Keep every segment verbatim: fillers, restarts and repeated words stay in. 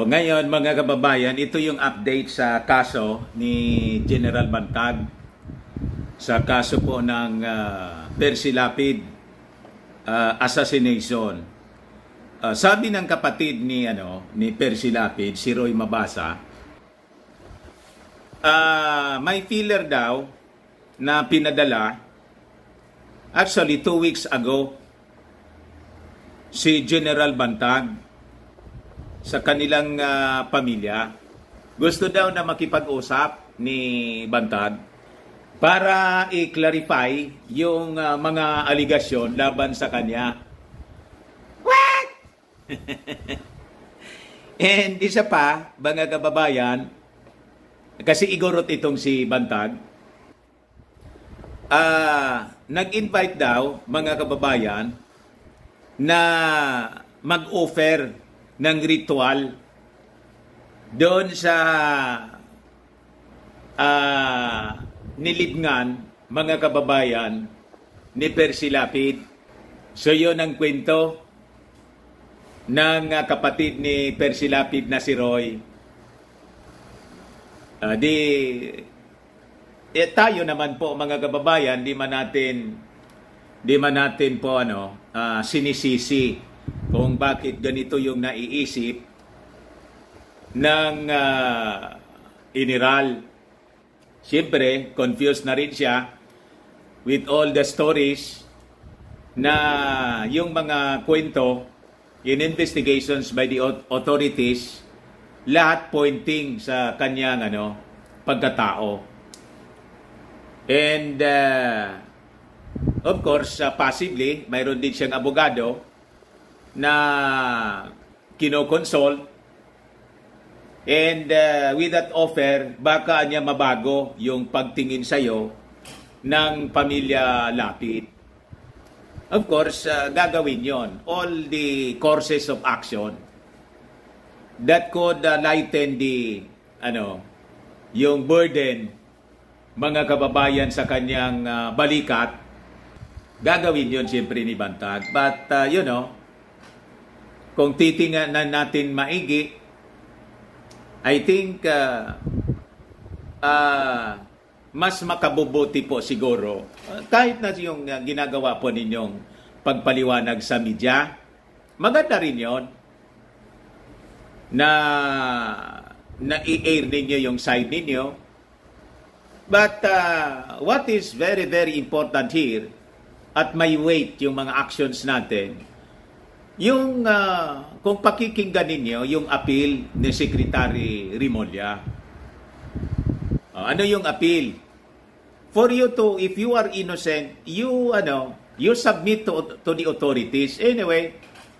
O ngayon mga kababayan, ito yung update sa kaso ni General Bantag sa kaso po ng uh, Percy Lapid uh, assassination. Uh, sabi ng kapatid ni ano ni Percy Lapid, si Roy Mabasa, uh, may filler daw na pinadala actually two weeks ago si General Bantag sa kanilang uh, pamilya. Gusto daw na makipag-usap ni Bantag para i-clarify yung uh, mga aligasyon laban sa kanya. What? And isa pa, mga kababayan, kasi igorot itong si Bantag, uh, nag-invite daw, mga kababayan, na mag-offer ng ritual doon sa uh, nilibngan, mga kababayan, ni Percy Lapid. So yun ang kwento ng uh, kapatid ni Percy Lapid na si Roy. Uh, di eh, tayo naman po, mga kababayan, di man natin di man natin po ano uh, sinisisi kung bakit ganito yung naiisip ng uh, iniral. Siyempre, confused na rin siya with all the stories na yung mga kwento in investigations by the authorities, lahat pointing sa kanyang ano, pagkatao. And uh, of course, uh, possibly, mayroon din siyang abogado na kinokonsult, and uh, with that offer, baka niya mabago yung pagtingin sa'yo ng pamilya Lapid. Of course, uh, gagawin yon. All the courses of action that could uh, lighten the, ano, yung burden, mga kababayan, sa kanyang uh, balikat, gagawin yon siyempre ni Bantag. But, uh, you know, kung titingnan natin maigi, I think uh, uh, mas makabubuti po siguro, uh, kahit na yung uh, ginagawa po ninyong pagpaliwanag sa media, maganda rin yun na na-i-air ninyo yung side ninyo. But uh, what is very very important here, at may weight yung mga actions natin, yung uh, kung pakikinggan ninyo yung appeal ni Secretary Remulla. Uh, ano yung appeal? For you to, if you are innocent, you ano, you submit to, to the authorities. Anyway,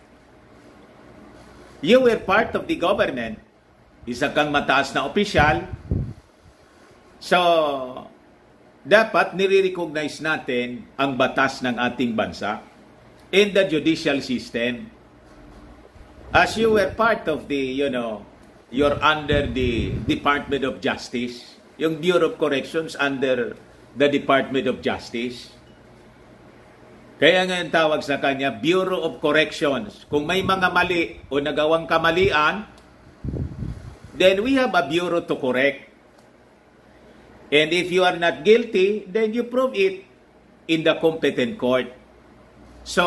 you were part of the government. Isa kang mataas na opisyal. So, dapat nire-recognize natin ang batas ng ating bansa in the judicial system. As you were part of the, you know, you're under the Department of Justice, yung Bureau of Corrections under the Department of Justice. Kaya nga yung tawag sa kanya, Bureau of Corrections. Kung may mga mali o nagawang kamalian, then we have a bureau to correct. And if you are not guilty, then you prove it in the competent court. So,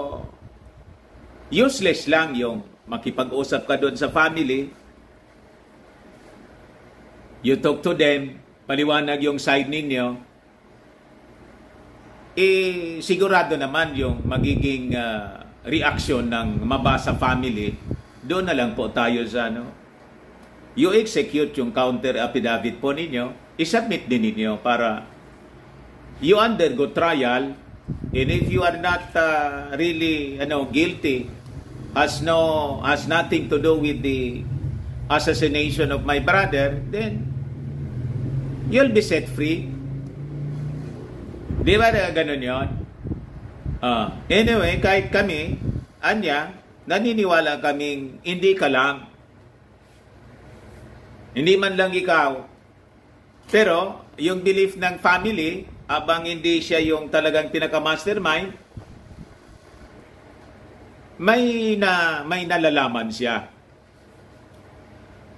useless lang yung makipag-usap ka doon sa family. You talk to them, paliwanag yung side ninyo. Eh, sigurado naman yung magiging uh, reaction ng Mabasa family. Doon na lang po tayo sa ano. You execute yung counter affidavit po ninyo, isubmit din ninyo para you undergo trial. And if you are not uh, really, you know, guilty, has no, has nothing to do with the assassination of my brother, then you'll be set free. Di ba na ganun yun? Uh, anyway, kahit kami, anya, naniniwala kaming hindi ka lang. Hindi man lang ikaw. Pero, yung belief ng family, abang hindi siya yung talagang pinaka-mastermind, may na may nalalaman siya.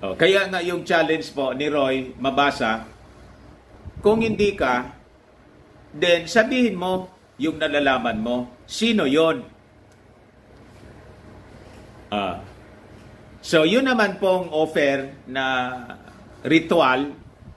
Oh, kaya nga yung challenge po ni Roy mabasa, kung hindi ka, then sabihin mo yung nalalaman mo, sino yon? Ah. So, yun naman pong offer na ritual,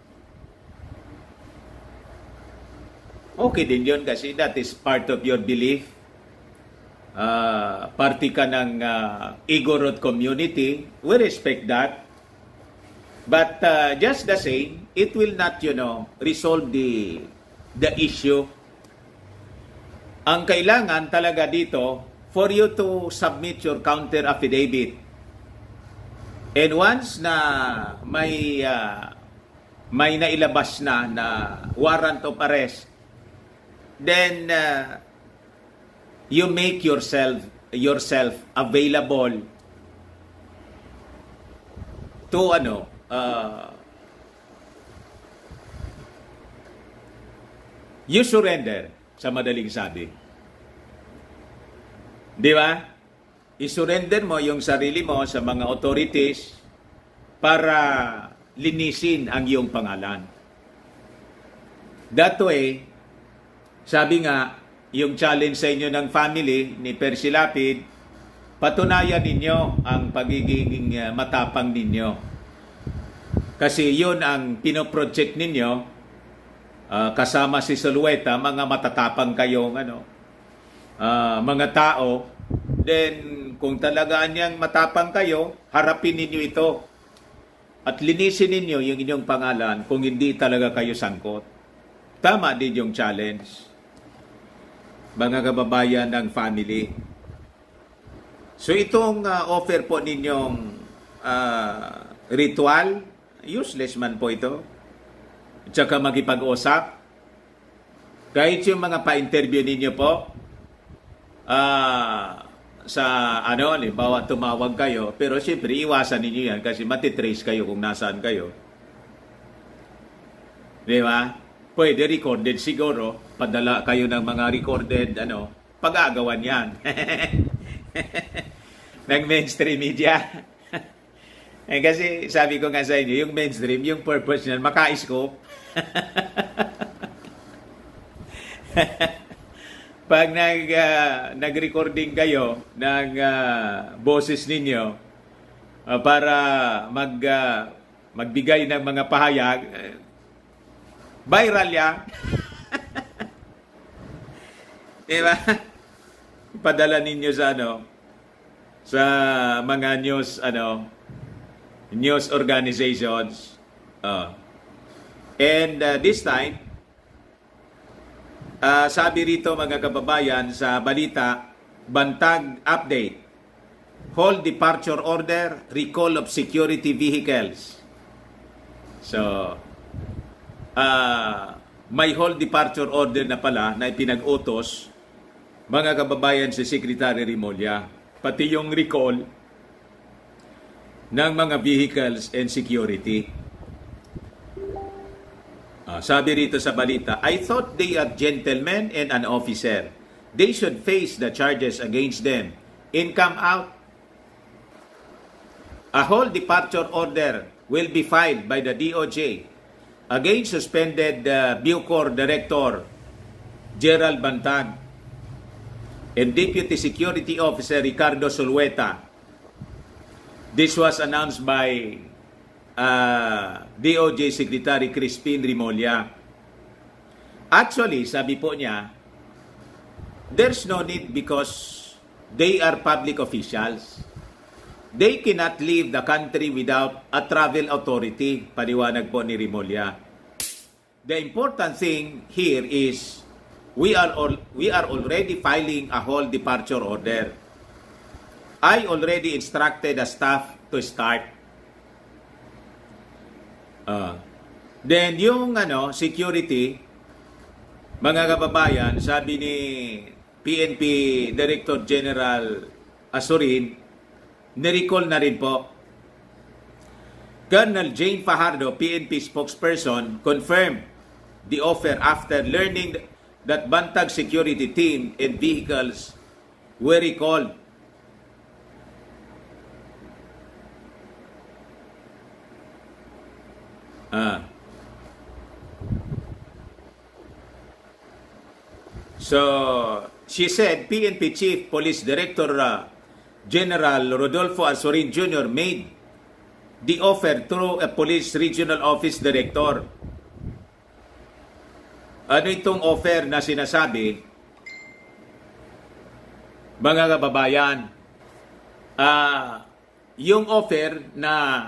okay din yun kasi that is part of your belief. Uh, party ka ng uh, Igorot community. We respect that. But uh, just the same, it will not, you know, resolve the the issue. Ang kailangan talaga dito, for you to submit your counter affidavit. And once na may uh, may nailabas na na warrant of arrest, then uh, you make yourself yourself available to ano uh, you surrender, sa madaling sabi. Di ba? I-surrender mo yung sarili mo sa mga authorities para linisin ang iyong pangalan. That way, sabi nga, yung challenge sa inyo ng family ni Percy Lapid, patunayan ninyo ang pagiging uh, matapang ninyo. Kasi yun ang pinoproject ninyo, uh, kasama si Zulueta, mga matatapang kayong ano, uh, mga tao. Then, kung talagaan niyang matapang kayo, harapin ninyo ito. At linisin ninyo yung inyong pangalan kung hindi talaga kayo sangkot. Tama din yung challenge, mga kababayan ng family. So itong uh, offer po ninyong uh, ritual, useless man po ito. At saka makipag-usap. Kahit yung mga pa-interview ninyo po, uh, sa ano, halimbawa tumawag kayo, pero siyempre iwasan ninyo yan kasi matitrace kayo kung nasaan kayo. Di ba? Pwede recorded siguro, padala kayo ng mga recorded, ano, pag-aagawan yan. Ng mainstream media. Eh, kasi sabi ko nga sa inyo, yung mainstream, yung purpose niyan, maka-scope. Pag nag, uh, nag-recording kayo ng uh, boses ninyo uh, para mag, uh, magbigay ng mga pahayag, uh, viral yan. Diba? Padala ninyo sa ano, sa mga news, ano, news organizations. Uh, and uh, this time, Uh, sabi rito mga kababayan sa balita, Bantag update. Hold departure order, recall of security vehicles. So, uh, may hold departure order na pala na ipinag-utos mga kababayan si Secretary Remulla. Pati yung recall ng mga vehicles and security. Uh, sabi rito sa balita, I thought they are gentlemen and an officer. They should face the charges against them. In come out, a whole departure order will be filed by the D O J against suspended uh, Bucor Director Gerald Bantag and Deputy Security Officer Ricardo Zulueta. This was announced by Uh, D O J Secretary Crispin Remulla. Actually, sabi po niya, there's no need because they are public officials. They cannot leave the country without a travel authority, paliwanag po ni Remulla. The important thing here is we are all, we are already filing a whole departure order. I already instructed the staff to start. Uh, then yung ano, security, mga kababayan, sabi ni P N P Director General Azurin, nirecall na rin po. Colonel Jane Fajardo, P N P spokesperson, confirmed the offer after learning that Bantag security team and vehicles were recalled. Ah. So, she said P N P Chief Police Director uh, General Rodolfo Azorin Junior made the offer through a Police Regional Office Director. Ano itong offer na sinasabi? Mga kababayan, uh, yung offer na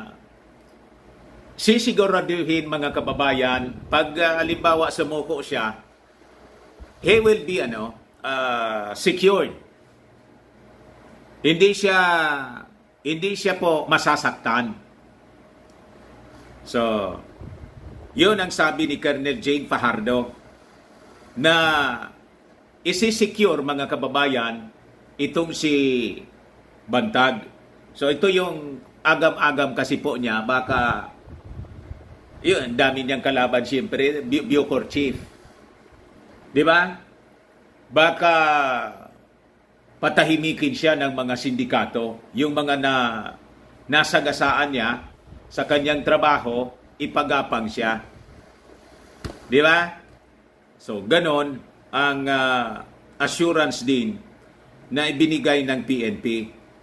sisiguraduhin mga kababayan, pag uh, halimbawa sumuko siya, he will be ano, uh, secured. Hindi siya hindi siya po masasaktan. So, yun ang sabi ni Colonel Jane Fajardo na isi-secure mga kababayan itong si Bantag. So, ito yung agam-agam kasi po niya, baka yun, dami niyang kalaban siyempre, Bucor Chief. Di ba? Baka patahimikin siya ng mga sindikato, yung mga na nasagasaan niya sa kanyang trabaho, ipagapang siya. Di ba? So, ganon ang uh, assurance din na ibinigay ng P N P.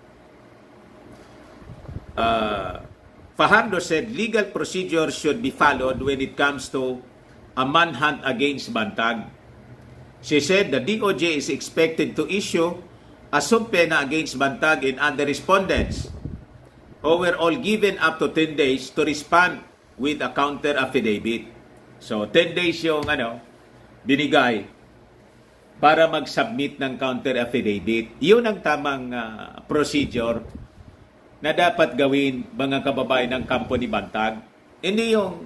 Uh, Fajardo said legal procedures should be followed when it comes to a manhunt against Bantag. She said the D O J is expected to issue a subpoena against Bantag and other respondents who were all given up to ten days to respond with a counter affidavit. So, ten days yung ano, binigay para mag-submit ng counter affidavit. Yun ang tamang uh, procedure na dapat gawin mga kababayan ng kampo ni Bantag. Hindi yung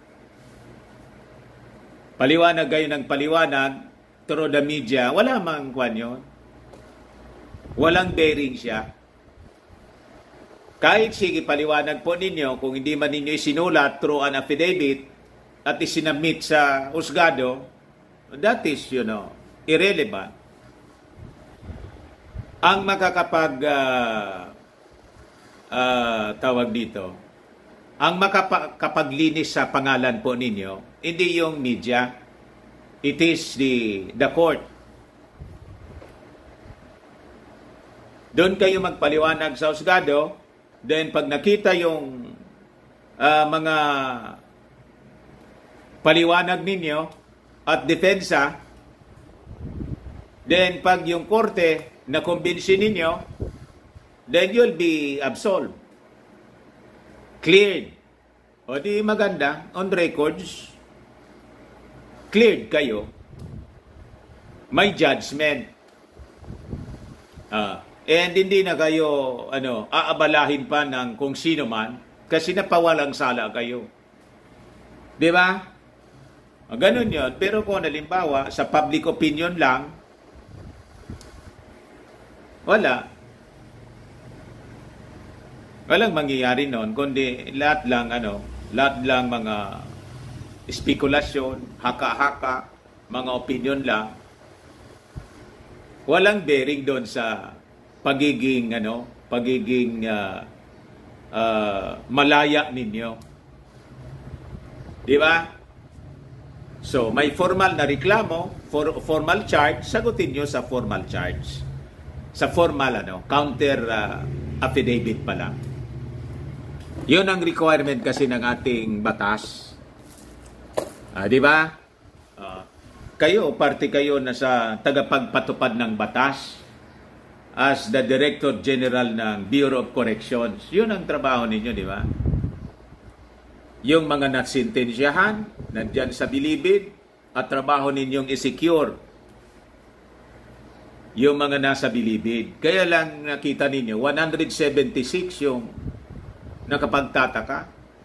paliwanag kayo ng paliwanag through the media, wala mang kwan yun. Walang bearing siya. Kahit sige paliwanag po ninyo, kung hindi man ninyo isinulat through an affidavit at isinamit sa husgado, that is, you know, irrelevant. Ang makakapag uh, uh, tawag dito, ang makakapaglinis sa pangalan po ninyo, hindi yung media, it is the, the court. Doon kayo magpaliwanag sa husgado, then pag nakita yung uh, mga paliwanag ninyo at depensa, then pag yung korte na kumbinsin ninyo, then you'll be absolved. Cleared. O di maganda, on records, cleared kayo. May judgment. Ah, and hindi na kayo ano, aabalahin pa ng kung sino man kasi napawalang sala kayo. Di ba? Ganun yun. Pero kung halimbawa, sa public opinion lang, wala. Walang mangyayari noon, kundi lahat lang, ano, lahat lang mga spekulasyon, haka-haka, mga opinion lang. Walang bearing doon sa pagiging, ano, pagiging uh, uh, malaya ninyo. Di ba? So, may formal na reklamo, for, formal charge, sagutin nyo sa formal charge. Sa formal, ano, counter uh, affidavit pa lang. Yun ang requirement kasi ng ating batas. Ah, di ba? Uh, kayo, parte kayo na sa tagapagpatupad ng batas as the Director General ng Bureau of Corrections. Yun ang trabaho ninyo, di ba? Yung mga nasintensyahan, nandyan sa bilibid, at trabaho ninyong i-secure yung mga nasa bilibid. Kaya lang nakita ninyo, one hundred seventy-six yung nakapagtataka.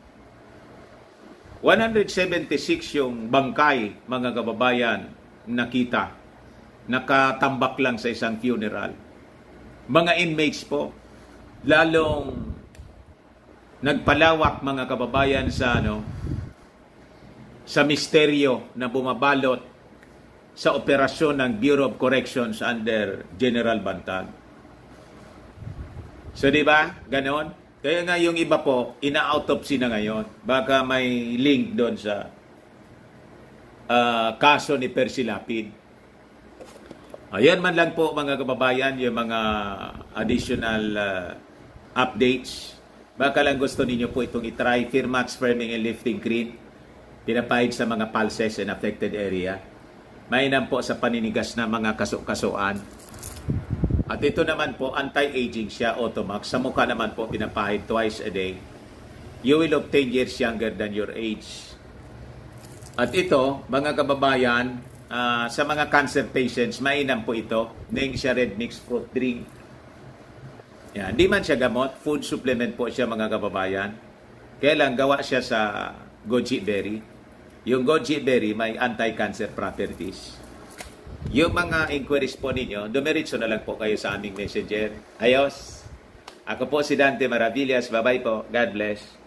one hundred seventy-six yung bangkay, mga kababayan, nakita. Nakatambak lang sa isang funeral. Mga inmates po, lalong nagpalawak mga kababayan sa ano sa misteryo na bumabalot sa operasyon ng Bureau of Corrections under General Bantag. So, di ba? Ganon. Kaya nga yung iba po, ina-autopsy na ngayon. Baka may link doon sa uh, kaso ni Percy Lapid. Ayan man lang po mga kababayan, yung mga additional uh, updates. Baka lang gusto ninyo po itong itry, Firmax Firming and Lifting Cream. Pinapahid sa mga pulses and affected area. Mainam po sa paninigas na mga kaso-kasuan. At ito naman po, anti-aging siya, Automax. Sa mukha naman po, pinapahid twice a day. You will look ten years younger than your age. At ito, mga kababayan, uh, sa mga cancer patients, mainam po ito. Ning siya red mixed fruit drink. Yan. Di man siya gamot, food supplement po siya mga kababayan. Kaya lang, gawa siya sa goji berry. Yung goji berry may anti-cancer properties. Yung mga inquiries po ninyo, dumiritso na lang po kayo sa aming messenger. Ayos! Ako po si Dante Maravillas. Bye-bye po. God bless.